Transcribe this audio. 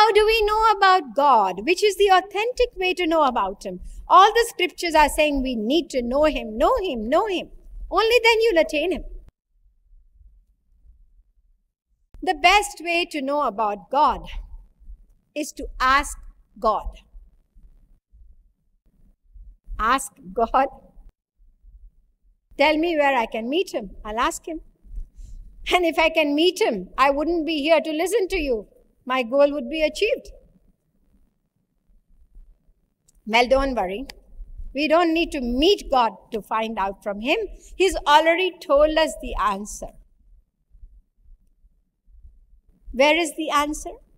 How do we know about God? Which is the authentic way to know about Him? All the scriptures are saying we need to know Him, know Him, know Him. Only then you'll attain Him. The best way to know about God is to ask God. Ask God. Tell me where I can meet Him. I'll ask Him. And if I can meet Him, I wouldn't be here to listen to you. My goal would be achieved. Well, don't worry. We don't need to meet God to find out from Him. He's already told us the answer. Where is the answer?